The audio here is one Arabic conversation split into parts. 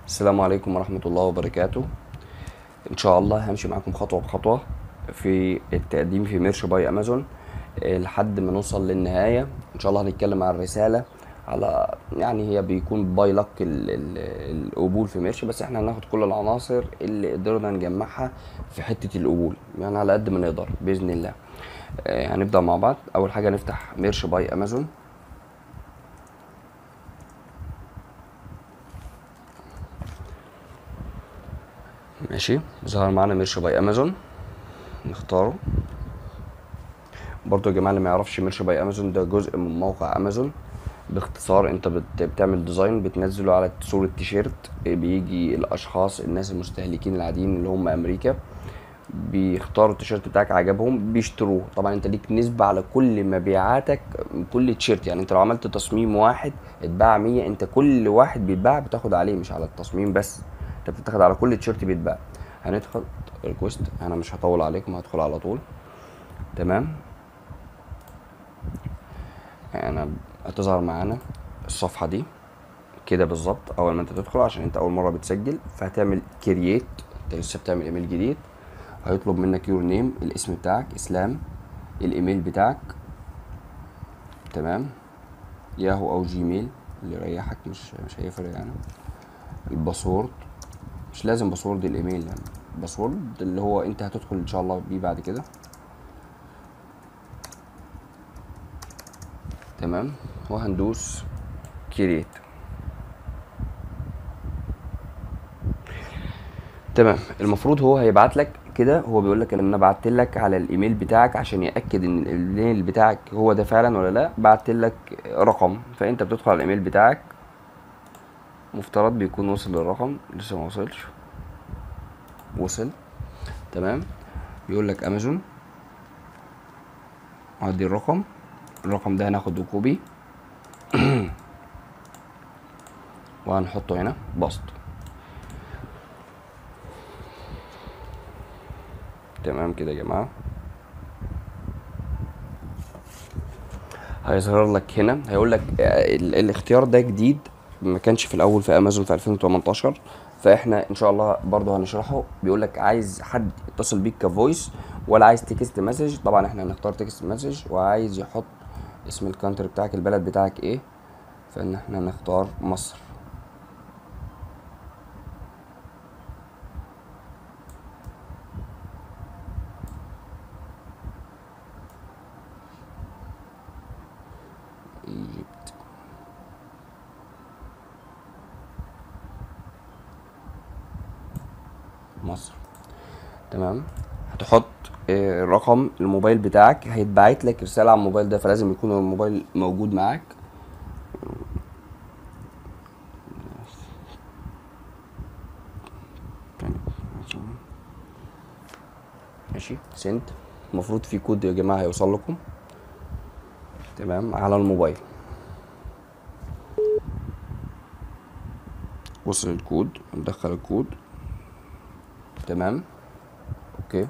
السلام عليكم ورحمة الله وبركاته. إن شاء الله همشي معاكم خطوة بخطوة في التقديم في ميرش باي أمازون، لحد ما نوصل للنهاية. إن شاء الله هنتكلم عن الرسالة، على يعني هي بيكون باي لك القبول في ميرش، بس احنا هناخد كل العناصر اللي قدرنا نجمعها في حتة القبول، يعني على قد ما نقدر بإذن الله. هنبدأ مع بعض. أول حاجة نفتح ميرش باي أمازون. ماشي، ظهر معانا ميرش باي أمازون، نختاره. برضو يا جماعه اللي ما يعرفش ميرش باي امازون ده جزء من موقع امازون. باختصار انت بتعمل ديزاين بتنزله على صورة تيشيرت، بيجي الاشخاص الناس المستهلكين العاديين اللي هم امريكا، بيختاروا التيشيرت بتاعك عجبهم بيشتروه. طبعا انت ليك نسبة على كل مبيعاتك من كل تيشيرت، يعني انت لو عملت تصميم واحد اتباع 100، انت كل واحد بيتباع بتاخد عليه، مش على التصميم بس، انت بتاخد على كل تيشيرت بيتباع. هندخل ريكوست، انا مش هطول عليكم هدخل على طول. تمام، يعني هتظهر معانا الصفحة دي كده بالظبط اول ما انت تدخل، عشان انت اول مرة بتسجل، فهتعمل كرييت، انت لسه بتعمل ايميل جديد. هيطلب منك يور نيم، الاسم بتاعك اسلام، الايميل بتاعك، تمام، ياهو او جيميل اللي يريحك، مش هيفرق يعني. الباسورد، مش لازم باسورد الايميل، يعني باسورد اللي هو انت هتدخل ان شاء الله بيه بعد كده. تمام، وهندوس كرييت. تمام، المفروض هو هيبعت لك كده، هو بيقول لك ان انا بعت لك على الايميل بتاعك عشان ياكد ان الايميل بتاعك هو ده فعلا ولا لا، بعت لك رقم، فانت بتدخل على الايميل بتاعك، مفترض بيكون وصل للرقم، لسه ما وصلش، وصل. تمام، بيقول لك امازون، هدي الرقم ده هناخده كوبي وهنحطه هنا بسط. تمام كده يا جماعه، هيظهر لك هنا، هيقول لك الاختيار ده جديد، ما كانش في الاول في امازون في 2018، فاحنا ان شاء الله برضه هنشرحه. بيقول لك عايز حد يتصل بيك كفويس ولا عايز تكست مسج، طبعا احنا هنختار تكست مسج، وعايز يحط اسم الكانتري بتاعك، البلد بتاعك ايه، فان احنا نختار مصر. ايجيبت، مصر. تمام، هتحط رقم الموبايل بتاعك، هيتبعت لك رسالة على الموبايل ده، فلازم يكون الموبايل موجود معاك. ماشي، سنت، المفروض في كود يا جماعة هيوصل لكم، تمام، على الموبايل. وصل الكود، ندخل الكود. تمام، اوكي،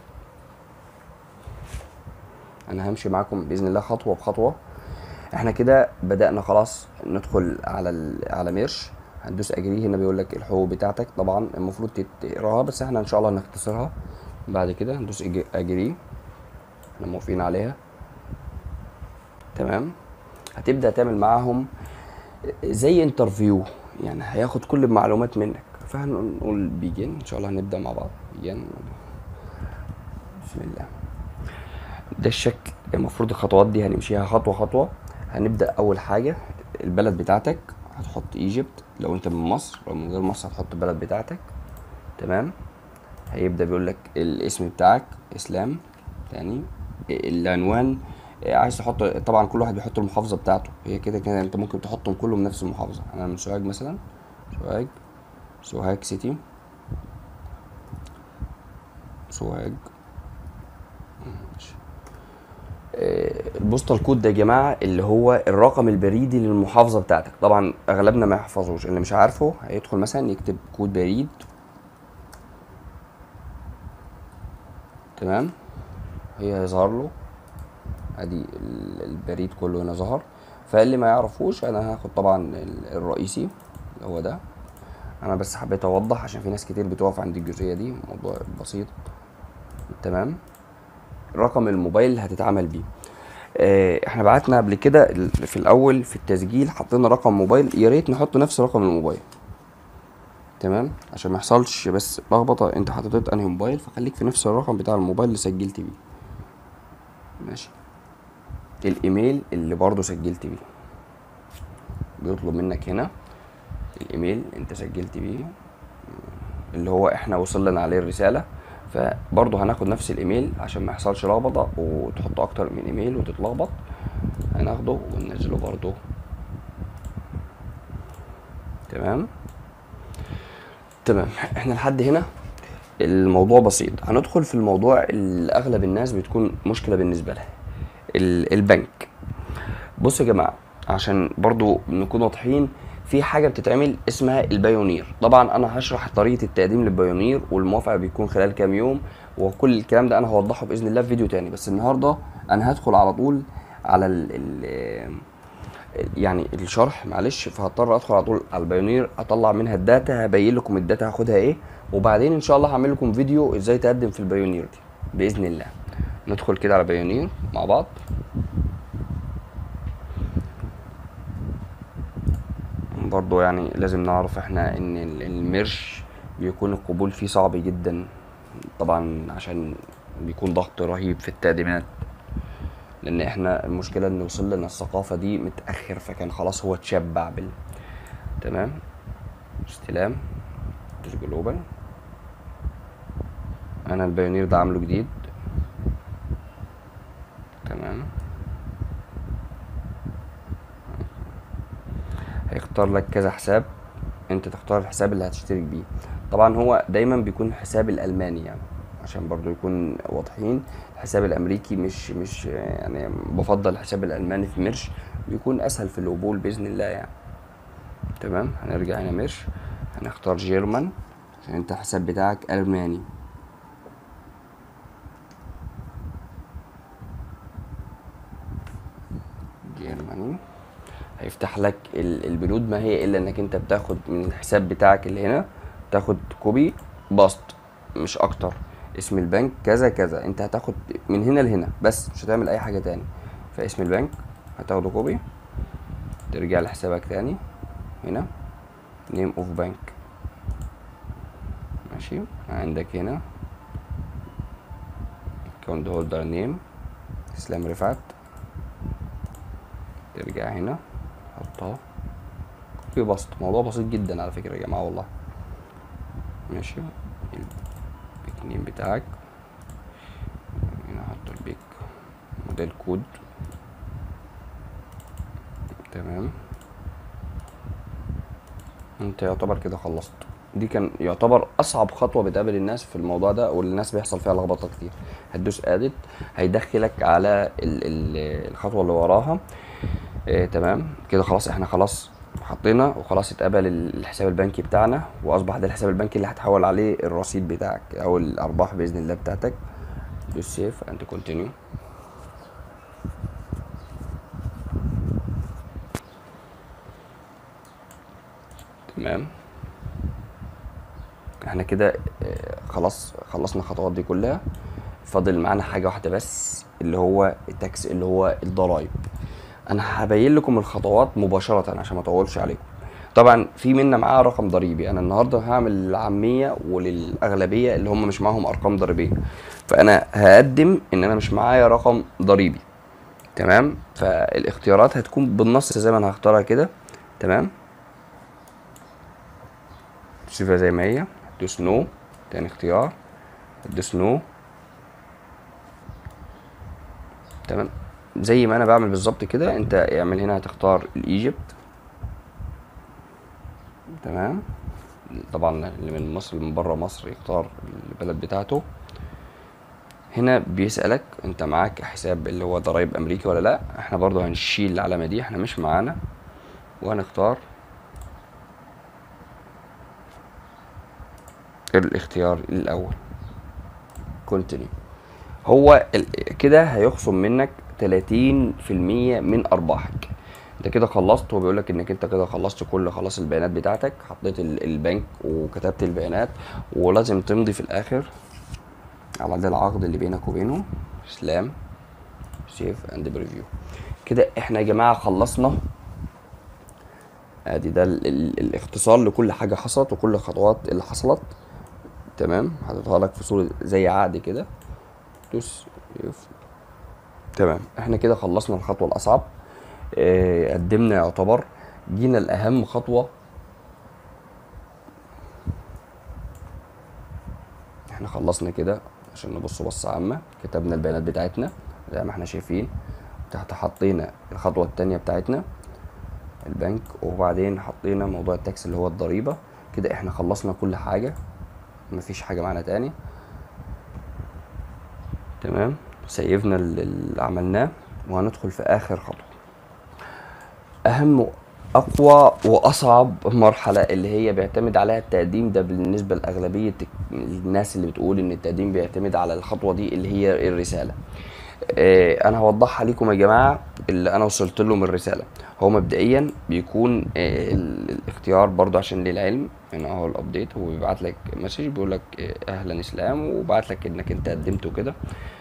انا همشي معاكم باذن الله خطوه بخطوه. احنا كده بدأنا خلاص ندخل على على ميرش. هندوس اجري، هنا بيقول لك الحقوق بتاعتك، طبعا المفروض تقراها، بس احنا ان شاء الله هنختصرها. بعد كده هندوس اجري، احنا موافقين عليها. تمام، هتبدأ تعمل معاهم زي انترفيو، يعني هياخد كل المعلومات منك، فهنقول بيجن ان شاء الله، هنبدأ مع بعض. بيجن، بسم الله. ده الشكل، المفروض الخطوات دي هنمشيها خطوة خطوة. هنبدأ أول حاجة البلد بتاعتك، هتحط ايجيبت لو انت من مصر، لو من غير مصر هتحط البلد بتاعتك. تمام، هيبدأ بيقول لك الاسم بتاعك اسلام، تاني العنوان، عايز تحط، طبعا كل واحد بيحط المحافظة بتاعته، هي كده كده انت ممكن تحطهم كلهم نفس المحافظة. انا من سوهاج مثلا، سوهاج، سوهاج سيتي، سوهاج. البوستال كود ده يا جماعه اللي هو الرقم البريدي للمحافظه بتاعتك، طبعا اغلبنا ما يحفظوش، اللي مش عارفه هيدخل مثلا يكتب كود بريد. تمام، هي هيظهر له ادي البريد كله هنا ظهر. فاللي ما يعرفوش انا هاخد طبعا الرئيسي اللي هو ده، انا بس حبيت اوضح عشان في ناس كتير بتقف عند الجزئيه دي، موضوع بسيط. تمام. رقم الموبايل هتتعامل بيه. احنا بعتنا قبل كده في الاول في التسجيل حطينا رقم موبايل، يا ريت نحط نفس رقم الموبايل. تمام، عشان ما يحصلش بس لخبطه، انت حطيت انهي موبايل، فخليك في نفس الرقم بتاع الموبايل اللي سجلت بيه. ماشي. الايميل اللي برضو سجلت بيه، بيطلب منك هنا الايميل انت سجلت بيه اللي هو احنا وصل لنا عليه الرساله، فبرضه هناخد نفس الايميل عشان ما يحصلش لخبطه وتحط اكتر من ايميل وتتلخبط. هناخده وننزله برضه. تمام. احنا لحد هنا الموضوع بسيط. هندخل في الموضوع اللي اغلب الناس بتكون مشكله بالنسبه لها، البنك. بصوا يا جماعه، عشان برضو نكون واضحين، في حاجه بتتعمل اسمها البايونير. طبعا انا هشرح طريقه التقديم للبايونير والموافقه بيكون خلال كام يوم، وكل الكلام ده انا هوضحه باذن الله في فيديو تاني. بس النهارده انا هدخل على طول على يعني الشرح، معلش، فهضطر ادخل على طول على البايونير، اطلع منها الداتا، هبين لكم الداتا هاخدها ايه، وبعدين ان شاء الله هعمل لكم فيديو ازاي تقدم في البايونير دي باذن الله. ندخل كده على بايونير مع بعض. برضو يعني لازم نعرف احنا ان الميرش بيكون القبول فيه صعب جدا، طبعا عشان بيكون ضغط رهيب في التقديمات، لان احنا المشكله ان وصل لنا الثقافه دي متاخر، فكان خلاص هو اتشبع تمام. استلام دوس جلوبال. انا البايونير ده عامله جديد. تمام. هيختار لك كذا حساب، انت تختار الحساب اللي هتشترك بيه. طبعا هو دايما بيكون الحساب الالماني، يعني عشان برضو يكون واضحين. الحساب الامريكي مش يعني، بفضل الحساب الالماني في ميرش، بيكون اسهل في القبول باذن الله يعني. تمام. هنرجع هنا ميرش، هنختار جيرمان عشان انت الحساب بتاعك الماني. جيرماني. هيفتح لك البنود، ما هي الا انك انت بتاخد من الحساب بتاعك اللي هنا، تاخد كوبي باست مش اكتر، اسم البنك كذا كذا، انت هتاخد من هنا لهنا بس، مش هتعمل اي حاجه تاني. فاسم البنك هتاخده كوبي، ترجع لحسابك تاني هنا، نيم اوف بنك. ماشي. عندك هنا اكونت هولدر نيم اسلام رفعت، ترجع هنا حطها كوبي باست. موضوع بسيط جدا على فكره يا جماعه والله. ماشي. البيك نيم بتاعك هنا، حط البيك موديل كود. تمام. انت يعتبر كده خلصت. دي كان يعتبر اصعب خطوه بتقابل الناس في الموضوع ده، والناس بيحصل فيها لخبطه كتير. هتدوس ادت، هيدخلك على الخطوه اللي وراها. تمام كده خلاص، احنا خلاص حطينا وخلاص اتقبل الحساب البنكي بتاعنا، واصبح ده الحساب البنكي اللي هتحول عليه الرصيد بتاعك او الارباح باذن الله بتاعتك. دوس سيف اند كونتينيو. تمام. احنا كده خلاص خلصنا الخطوات دي كلها. فاضل معانا حاجه واحده بس، اللي هو التاكس، اللي هو الضرايب. انا هبين لكم الخطوات مباشره عشان ما اطولش عليكم. طبعا في منا معاه رقم ضريبي، انا النهارده هعمل للعاميه وللاغلبيه اللي هم مش معاهم ارقام ضريبيه، فانا هقدم ان انا مش معايا رقم ضريبي. تمام. فالاختيارات هتكون بالنص زي ما انا هختارها كده. تمام. تسيبها زي ما هي، دوس نو تاني اختيار، دوس نو. تمام. زي ما انا بعمل بالظبط كده، انت اعمل هنا، هتختار الايجيبت. تمام. طبعا اللي من مصر، اللي من بره مصر يختار البلد بتاعته. هنا بيسألك انت معاك حساب اللي هو ضرايب امريكي ولا لا. احنا برضو هنشيل العلامة دي، احنا مش معانا، وهنختار الاختيار الاول كونتينيو. هو كده هيخصم منك 30% من ارباحك. انت كده خلصت. هو بيقول لك انك انت كده خلصت كل خلاص البيانات بتاعتك، حطيت البنك وكتبت البيانات، ولازم تمضي في الاخر على ده العقد اللي بينك وبينه. اسلام سيف اند بريفيو. كده احنا يا جماعه خلصنا. ادي ده الاختصار لكل حاجه حصلت وكل الخطوات اللي حصلت. تمام، حاططها لك في صوره زي عقد كده. دوس تمام. احنا كده خلصنا الخطوه الاصعب. قدمنا يعتبر، جينا الاهم خطوه. احنا خلصنا كده عشان نبص بصة عامة. كتبنا البيانات بتاعتنا زي ما احنا شايفين، تحت حطينا الخطوة التانية بتاعتنا البنك، وبعدين حطينا موضوع التاكس اللي هو الضريبة. كده احنا خلصنا كل حاجة، مفيش حاجة معانا تاني. تمام، سيفنا اللي عملناه وهندخل في اخر خطوة، اهم اقوى واصعب مرحله اللي هي بيعتمد عليها التقديم. ده بالنسبه لاغلبيه الناس اللي بتقول ان التقديم بيعتمد على الخطوه دي اللي هي الرساله. انا هوضحها لكم يا جماعه اللي انا وصلت له من الرساله. هو مبدئيا بيكون الاختيار برضو عشان للعلم هنا اهو الابديت. هو بيبعت لك مسج بيقول لك اهلا اسلام، وبعت لك انك انت قدمت وكده.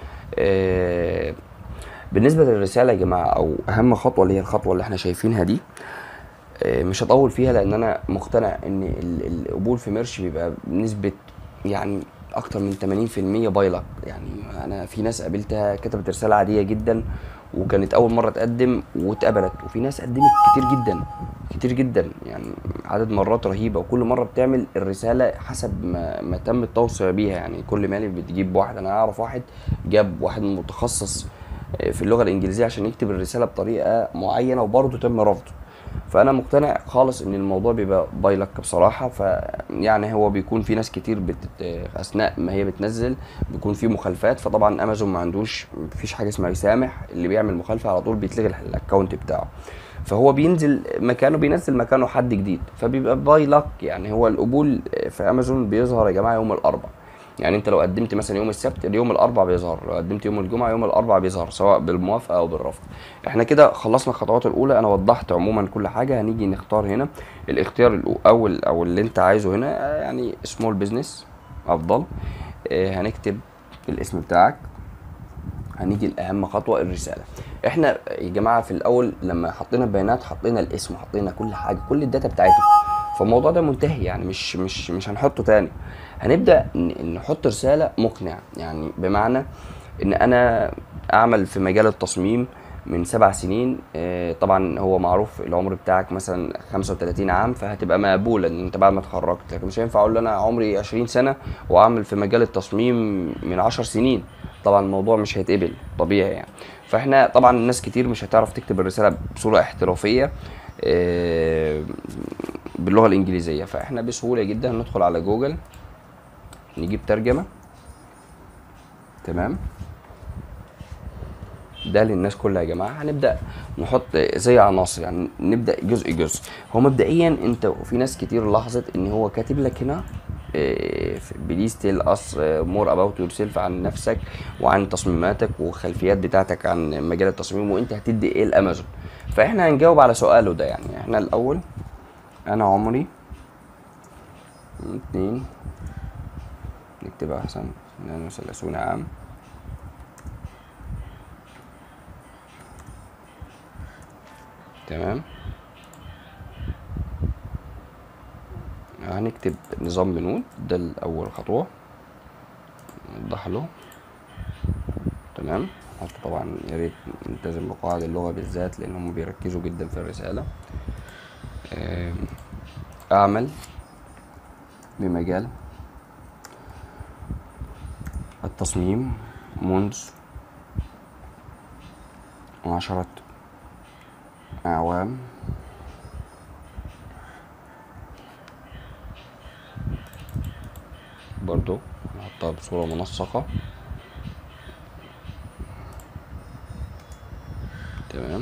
بالنسبه للرساله يا جماعه، او اهم خطوه اللي هي الخطوه اللي احنا شايفينها دي، مش هطول فيها لان انا مقتنع ان القبول في ميرش بيبقى بنسبه يعني اكتر من 80% بايلك. يعني انا في ناس قابلتها كتبت رساله عاديه جدا وكانت اول مره تقدم واتقبلت، وفي ناس قدمت كتير جدا كتير جدا، يعني عدد مرات رهيبه، وكل مره بتعمل الرساله حسب ما تم التوصيه بيها. يعني كل مالي بتجيب واحد. انا اعرف واحد جاب واحد متخصص في اللغه الانجليزيه عشان يكتب الرساله بطريقه معينه وبرضه تم رفضه. فانا مقتنع خالص ان الموضوع بيبقى باي لك بصراحه. فيعني هو بيكون في ناس كتير اثناء ما هي بتنزل بيكون في مخالفات. فطبعا امازون ما عندوش، مفيش حاجه اسمها يسامح اللي بيعمل مخالفه، على طول بيتلغي الاكونت بتاعه. فهو بينزل مكانه، بينزل مكانه حد جديد، فبيبقى باي لك. يعني هو القبول في امازون بيظهر يا جماعه يوم الاربعاء. يعني انت لو قدمت مثلا يوم السبت، اليوم الاربعاء بيظهر. لو قدمت يوم الجمعه، يوم الاربعاء بيظهر، سواء بالموافقه او بالرفض. احنا كده خلصنا الخطوات الاولى. انا وضحت عموما كل حاجه. هنيجي نختار هنا الاختيار الاول او اللي انت عايزه هنا، يعني سمول بزنس افضل. هنكتب الاسم بتاعك. هنيجي لاهم خطوه الرساله. احنا يا جماعه في الاول لما حطينا البيانات حطينا الاسم، حطينا كل حاجه، كل الداتا بتاعته. فالموضوع ده منتهي، يعني مش هنحطه تاني. هنبدا نحط رساله مقنعه. يعني بمعنى ان انا اعمل في مجال التصميم من 7 سنين. طبعا هو معروف العمر بتاعك مثلا 35 عام، فهتبقى مقبولة ان انت بعد ما اتخرجت. لكن مش هينفع اقول انا عمري 20 سنة واعمل في مجال التصميم من 10 سنين. طبعا الموضوع مش هيتقبل طبيعي يعني. فاحنا طبعا الناس كتير مش هتعرف تكتب الرسالة بصورة احترافية باللغة الانجليزية. فاحنا بسهولة جدا ندخل على جوجل، نجيب ترجمة. تمام، ده للناس كلها يا جماعه. هنبدا نحط زي عناصر، يعني نبدا جزء جزء. هو مبدئيا انت، وفي ناس كتير لاحظت ان هو كاتب لك هنا بليز تيل اس مور اباوت يور سيلف، عن نفسك وعن تصميماتك والخلفيات بتاعتك عن مجال التصميم، وانت هتدي ايه الامازون. فاحنا هنجاوب على سؤاله ده. يعني احنا الاول انا عمري 2، نكتبها احسن، 32 عام. تمام، هنكتب نظام بنود. ده الاول خطوه نوضح له. تمام، نحط طبعا يا ريت نلتزم بقواعد اللغه بالذات لان هم بيركزوا جدا في الرساله. اعمل بمجال التصميم منذ 10 أعوام. برضو نحطها بصورة منسقة. تمام،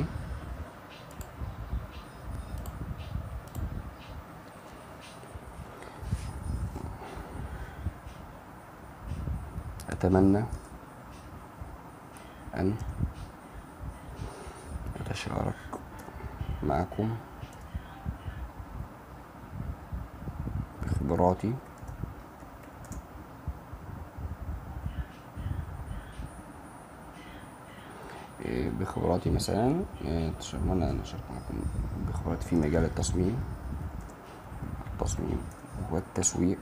أتمنى أن أتشارك معكم بخبراتي مثلا أنا نشرت معكم بخبراتي في مجال التصميم والتسويق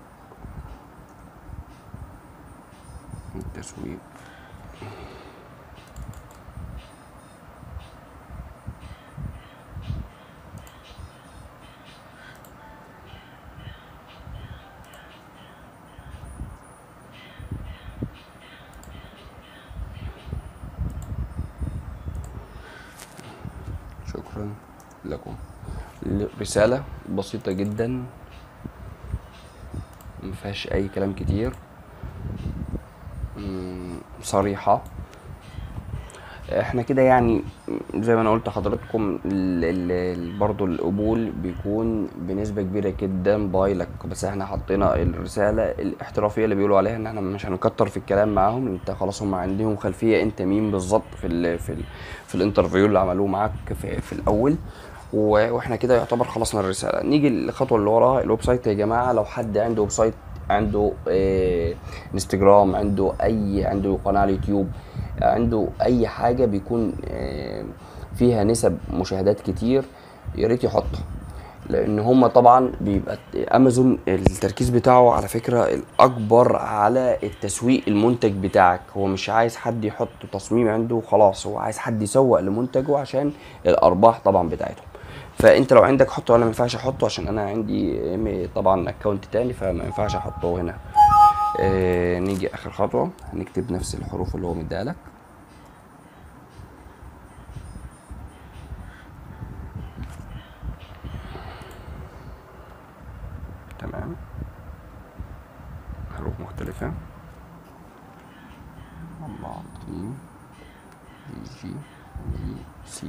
شكرا لكم. رسالة بسيطة جدا مفيهاش اي كلام كتير، صريحة. احنا كده يعني زي ما انا قلت لحضراتكم برضو القبول بيكون بنسبة كبيرة جدا بايلك، بس احنا حطينا الرسالة الاحترافية اللي بيقولوا عليها ان احنا مش هنكتر في الكلام معاهم، انت خلاص هم عندهم خلفية انت مين بالظبط في الانترفيو اللي عملوه معاك في الاول. واحنا كده يعتبر خلصنا الرسالة. نيجي الخطوة اللي وراها الويب سايت. يا جماعة لو حد عنده ويب سايت، عنده انستجرام، عنده قناة على اليوتيوب، عنده اي حاجة بيكون فيها نسب مشاهدات كتير، يا ريت يحطها. لان هما طبعا بيبقى امازون التركيز بتاعه على فكرة الاكبر على التسويق المنتج بتاعك. هو مش عايز حد يحط تصميم عنده وخلاص، هو عايز حد يسوق لمنتجه عشان الارباح طبعا بتاعتهم. فانت لو عندك حطه، انا ما ينفعش احطه عشان انا عندي طبعا اكونت تاني، فما ينفعش احطه هنا. نيجي اخر خطوة، هنكتب نفس الحروف اللي هو مديها لك. تمام، حروف مختلفة، الله، جيم، جي، سي.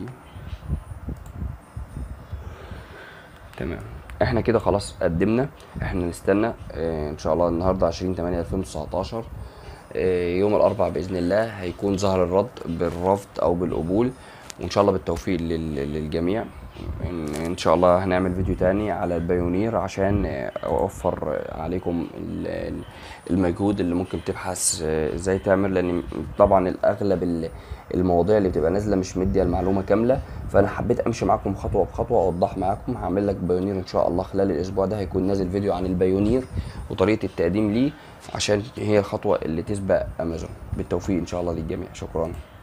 تمام، احنا كده خلاص قدمنا. احنا نستنى ان شاء الله النهارده 20/8/2019 يوم الاربعاء باذن الله هيكون ظهر الرد بالرفض او بالقبول، وان شاء الله بالتوفيق للجميع. ان شاء الله هنعمل فيديو تاني على البايونير عشان اوفر عليكم المجهود اللي ممكن تبحث ازاي تعمل، لان طبعا الاغلب المواضيع اللي بتبقى نازله مش مديه المعلومه كامله، فانا حبيت امشي معاكم خطوه بخطوه اوضح معاكم. هعمل لك بايونير ان شاء الله خلال الاسبوع ده، هيكون نازل فيديو عن البايونير وطريقه التقديم ليه، عشان هي الخطوه اللي تسبق امازون. بالتوفيق ان شاء الله للجميع، شكرا.